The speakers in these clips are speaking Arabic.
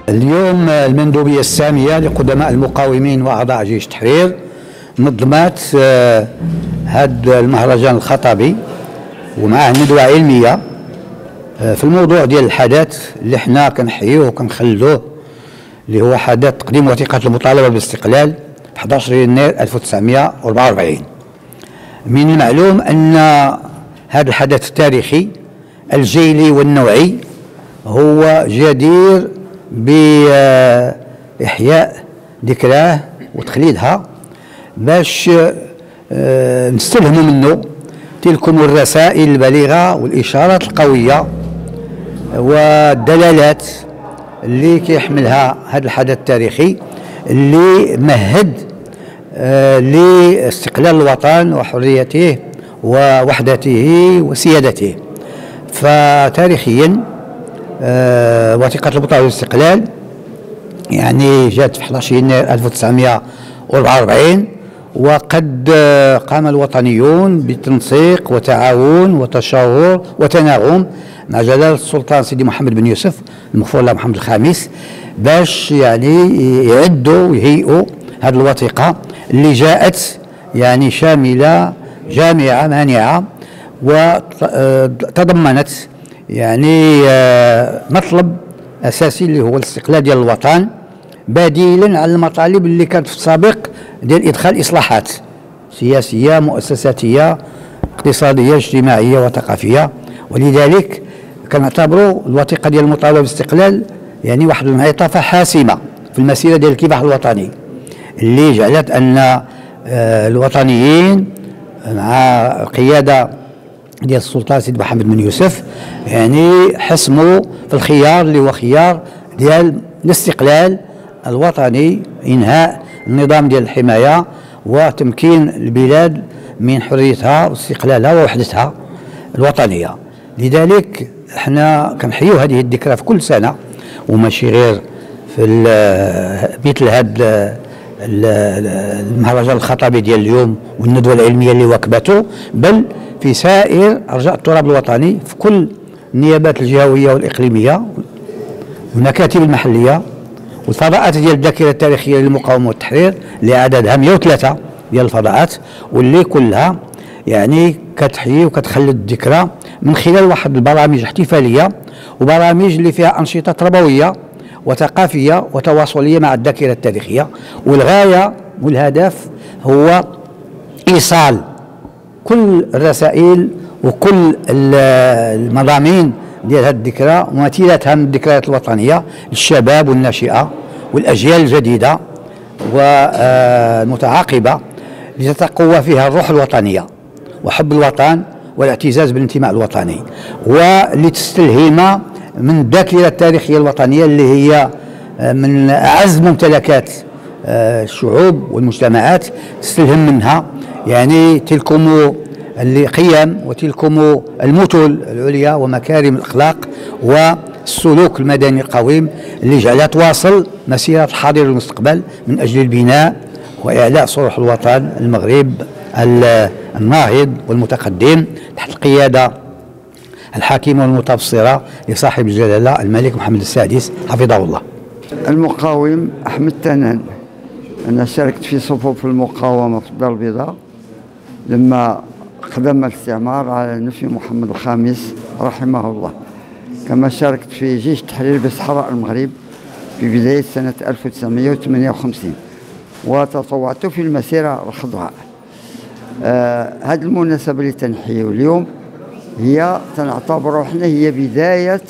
اليوم المندوبية السامية لقدماء المقاومين وأعضاء جيش التحرير نظمت هذا المهرجان الخطبي ومعه ندوة علمية في الموضوع ديال الحدث اللي حنا كنحيوه وكنخلدوه، اللي هو حدث تقديم وثيقة المطالبة بالاستقلال في 11 يناير 1944. من المعلوم أن هذا الحدث التاريخي الجيلي والنوعي هو جدير بإحياء ذكراه وتخليدها باش نستلهموا منه تلكم الرسائل البليغة والإشارات القوية والدلالات اللي كيحملها هذا الحدث التاريخي اللي مهد لاستقلال الوطن وحريته ووحدته وسيادته. فتاريخيا وثيقة المطالبة بالاستقلال يعني جات في 11 يناير 1944، وقد قام الوطنيون بتنسيق وتعاون وتشاور وتناغم مع جلالة السلطان سيدي محمد بن يوسف المغفور له محمد الخامس باش يعني يعدوا ويهيئوا هذه الوثيقة اللي جاءت يعني شاملة جامعة مانعة، وتضمنت يعني مطلب أساسي اللي هو الاستقلال ديال الوطن، بديلا عن المطالب اللي كانت في السابق ديال إدخال إصلاحات سياسية مؤسساتية اقتصادية اجتماعية وثقافية. ولذلك كنعتبروا الوثيقة ديال المطالبة بالاستقلال يعني واحد الانعطافة حاسمة في المسيرة ديال الكفاح الوطني، اللي جعلت أن الوطنيين مع قيادة ديال السلطان سيدي محمد بن يوسف يعني حسموا في الخيار اللي هو خيار ديال الاستقلال الوطني، إنهاء النظام ديال الحماية وتمكين البلاد من حريتها واستقلالها ووحدتها الوطنية. لذلك احنا كنحيوا هذه الذكرى في كل سنة، وماشي غير في مثل هذا المهرجان الخطبي ديال اليوم والندوة العلمية اللي واكبته، بل في سائر أرجاء التراب الوطني في كل النيابات الجهوية والإقليمية والمكاتب المحلية والفضاءات ديال الذاكرة التاريخية للمقاومة والتحرير اللي عددها 103 ديال الفضاءات، واللي كلها يعني كتحيي وكتخلد الذكرى من خلال واحد البرامج احتفالية وبرامج اللي فيها أنشطة تربوية وثقافية وتواصلية مع الذاكرة التاريخية. والغاية والهدف هو إيصال كل الرسائل وكل المضامين ديال هذه الذكرى ومثيلاتها من الذكريات الوطنية للشباب والناشئة والأجيال الجديدة والمتعاقبة، لتتقوى فيها الروح الوطنية وحب الوطن والاعتزاز بالانتماء الوطني، ولتستلهم من الذاكرة التاريخية الوطنية اللي هي من أعز ممتلكات الشعوب والمجتمعات، تستلهم منها يعني تلكم القيم وتلكم المثل العليا ومكارم الأخلاق والسلوك المدني القويم اللي جعلها تواصل مسيرة الحاضر والمستقبل من أجل البناء وإعلاء صروح الوطن المغرب الناهض والمتقدم تحت القيادة الحاكمة والمتبصرة لصاحب الجلالة الملك محمد السادس حفظه الله. المقاوم أحمد تنان، أنا شاركت في صفوف المقاومة في الدار البيضاء لما قدم الاستعمار على نفي محمد الخامس رحمه الله، كما شاركت في جيش التحرير بصحراء المغرب في بداية سنة 1958 وتطوعت في المسيرة الخضراء. هذه المناسبة اللي تنحيو اليوم هي تنعتبر احنا هي بداية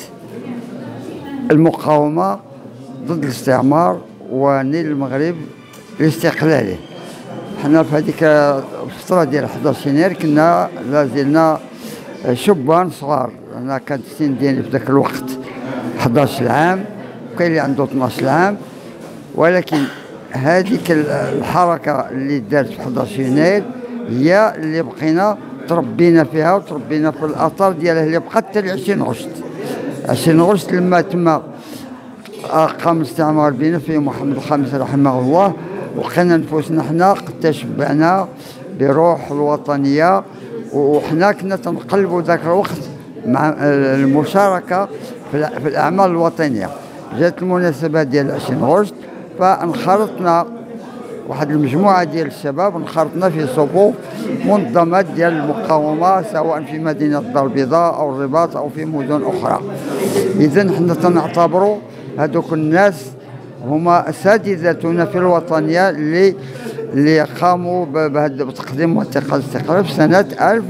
المقاومة ضد الاستعمار ونيل المغرب لاستقلاله. حنا في هذيك الفترة ديال 11 يناير كنا لازلنا شبان صغار، انا كانت السن ديالي في ذاك الوقت 11 عام وكاين اللي عنده 12 عام، ولكن هذيك الحركة اللي دارت في 11 يناير هي اللي بقينا تربينا فيها وتربينا في الاثار ديالها اللي بقات حتى 20 غشت. 20 غشت لما تم قام الاستعمار بنا في محمد الخامس رحمه الله، وقنا نفوسنا حنا قد تشبعنا بروح الوطنيه، وحنا كنا تنقلبوا ذاك الوقت مع المشاركه في الاعمال الوطنيه. جات المناسبة ديال 20 غشت، فانخرطنا واحد المجموعة ديال الشباب، انخرطنا في صفوف منظمات ديال المقاومة سواء في مدينة الدار البيضاء أو الرباط أو في مدن أخرى. إذن حنا تنعتبروا هذوك الناس هما أساتذتنا في الوطنية اللي قاموا بتقديم وثيقة الاستقلال في سنة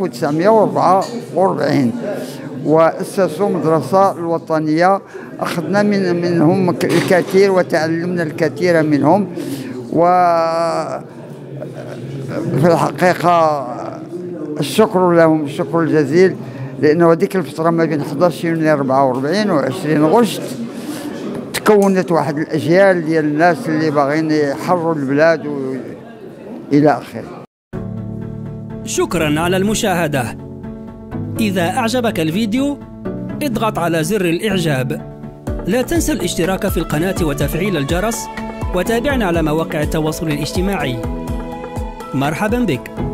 1944 وأسسوا مدرسة الوطنية. أخذنا منهم الكثير وتعلمنا الكثير منهم، وفي الحقيقة الشكر لهم الشكر الجزيل، لأنه هذيك الفترة ما بين 11 يونيو 44 و 20 غشت تكونت واحد الأجيال ديال الناس اللي باغيين يحرروا البلاد إلى آخره. شكرا على المشاهدة. إذا أعجبك الفيديو اضغط على زر الإعجاب. لا تنسى الاشتراك في القناة وتفعيل الجرس، وتابعنا على مواقع التواصل الاجتماعي. مرحبا بك.